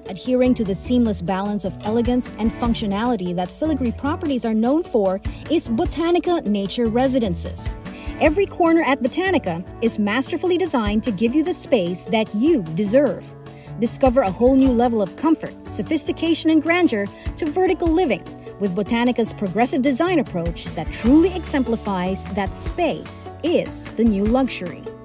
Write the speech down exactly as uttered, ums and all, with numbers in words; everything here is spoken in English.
Adhering to the seamless balance of elegance and functionality that Filigree properties are known for is Botanika Nature Residences. Every corner at Botanika is masterfully designed to give you the space that you deserve. Discover a whole new level of comfort, sophistication, and grandeur to vertical living with Botanika's progressive design approach that truly exemplifies that space is the new luxury.